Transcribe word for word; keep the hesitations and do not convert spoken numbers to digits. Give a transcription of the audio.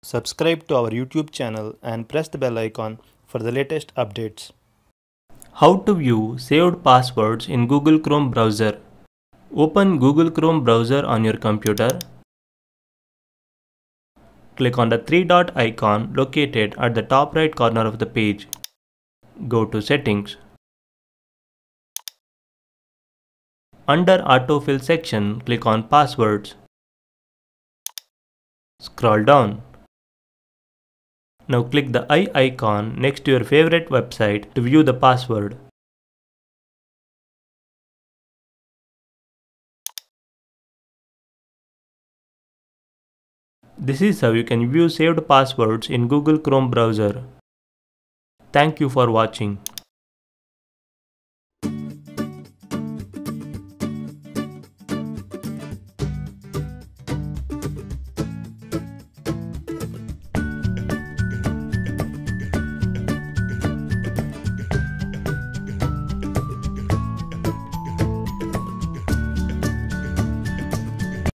subscribe to our YouTube channel and press the bell icon for the latest updates. How to view saved passwords in Google Chrome browser. Open Google Chrome browser on your computer. Click on the three dot icon located at the top right corner of the page. Go to Settings. Under Autofill section, click on Passwords. Scroll down. Now click the eye icon next to your favorite website to view the password. This is how you can view saved passwords in Google Chrome browser. Thank you for watching.